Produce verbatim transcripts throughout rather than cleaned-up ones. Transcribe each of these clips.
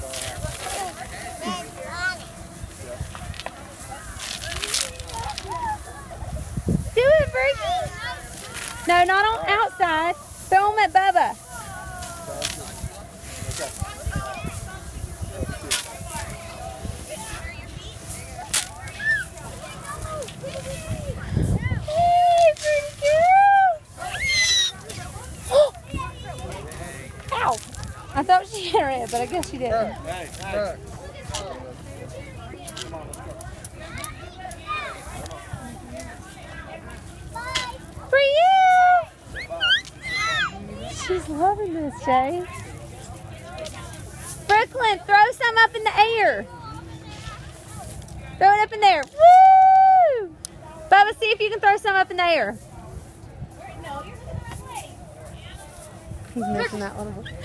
Do it, Brookie. No, not on outside. Throw them at Bubba. Hey, pretty girl. Ow. I thought she had it, but I guess she didn't. Hey, hey. Brielle! She's loving this, Jay. Brooklyn, throw some up in the air. Throw it up in there. Woo! Bubba, see if you can throw some up in the air. He's missing that little bit.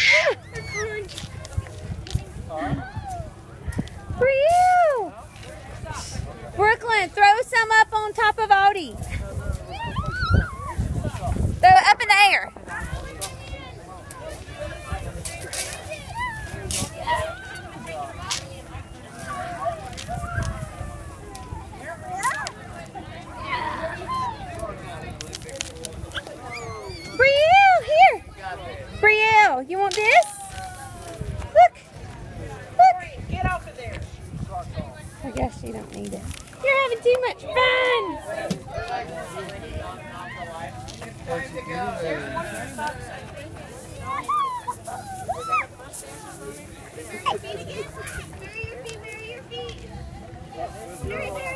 Brielle! Brooklyn, throw some up on top of Odie. Throw it up in the air. Brielle, here. Brielle, you want this? Look. Look. Get off of there. I guess you don't need it. You're having too much fun. Bury your feet, bury your feet, bury your feet. Bury, bury.